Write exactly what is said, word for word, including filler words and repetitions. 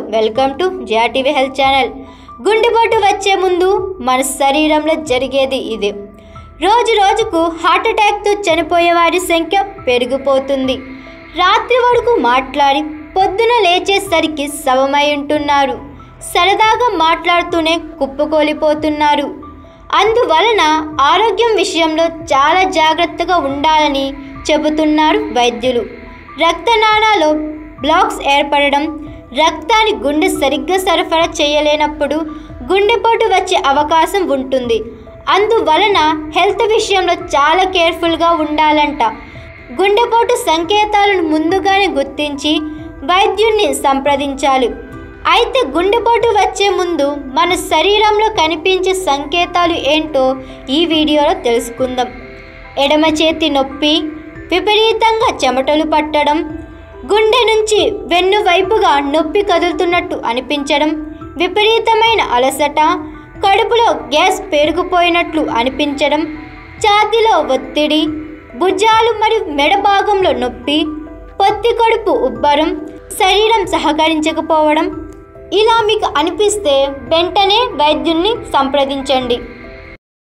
Welcome to GRTV health channel. గుండెపోటు వచ్చే ముందు మన శరీరంలో జరిగేది ఇదే. రోజు రోజుకు హార్ట్ అటాక్తో చనిపోయే వారి సంఖ్య పెరిగిపోతుంది. రాత్రి వరకు మాట్లాడి పొద్దున లేచేసరికి శవమై ఉంటున్నారు. సరదాగా మాట్లాడుతూనే కుప్పకూలిపోతున్నారు. అందువలన ఆరోగ్యం విషయంలో చాలా జాగ్రత్తగా ఉండాలని చెబుతున్నారు వైద్యులు. రక్తనాళాల్లో బ్లాక్స్ ఏర్పడడం, రక్తాన్ని గుండె సరిగ్గా సరఫరా చేయలేనప్పుడు గుండెపోటు వచ్చే అవకాశం ఉంటుంది. అందువలన హెల్త్ విషయంలో చాలా కేర్ఫుల్గా ఉండాలంట. గుండెపోటు సంకేతాలను ముందుగానే గుర్తించి వైద్యుడిని సంప్రదించాలి. అయితే గుండెపోటు వచ్చే ముందు మన శరీరంలో కనిపించే సంకేతాలు ఏంటో ఈ వీడియోలో తెలుసుకుందాం. ఎడమ చేతి నొప్పి, విపరీతంగా చెమటలు పట్టడం, గుండె నుంచి వెన్ను వైపుగా నొప్పి కదులుతున్నట్టు అనిపించడం, విపరీతమైన అలసట, కడుపులో గ్యాస్ పెరిగిపోయినట్లు అనిపించడం, ఛాతీలో ఒత్తిడి, భుజాలు మరియు మెడ భాగంలో నొప్పి, పొత్తి కడుపు ఉబ్బరం, శరీరం సహకరించకపోవడం ఇలా మీకు అనిపిస్తే వెంటనే వైద్యున్ని సంప్రదించండి.